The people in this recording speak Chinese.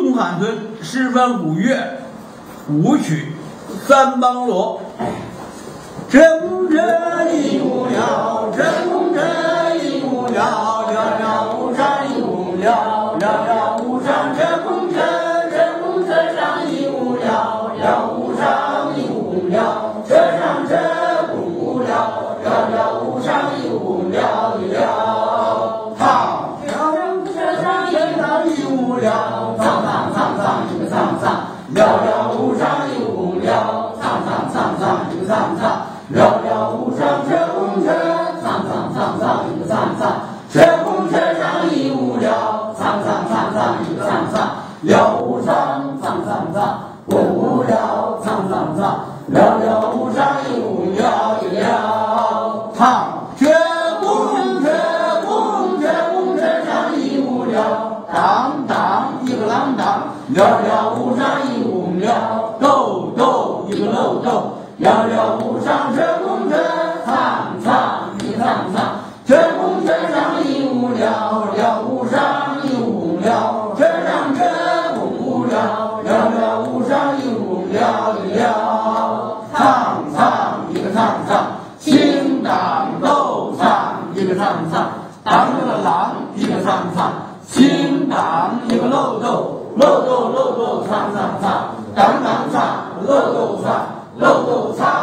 东韩村拾幡古乐舞曲三邦罗。正着一无聊，正着一无聊，聊聊无上一无聊，聊聊无上这空着，这空着上一无聊，聊无上一无聊，这上这空无聊，聊聊无上一无聊一聊。好，聊聊这上一上一无聊，唱唱唱唱一个唱唱，聊聊无上一无聊，唱唱唱唱一个唱唱。聊聊无上这空车，唱唱唱唱一个唱唱，这空车上一无聊，唱唱唱唱一个唱唱，聊无上唱唱唱，我无聊唱唱唱，聊聊无上一无聊一聊。唱这空车空车空车上一无聊，当当一个啷当，聊聊无上一无聊，豆豆一个漏豆。聊聊无上这空车，唱唱一唱唱，这空车上一无聊，聊无上一无聊，这上这空无聊，聊聊无上一无聊一聊。唱唱一个唱唱，清当豆唱一个唱唱，当一个郎一个唱唱，清当一个漏豆，漏豆漏豆唱唱唱，当当唱漏豆唱。漏豆唱。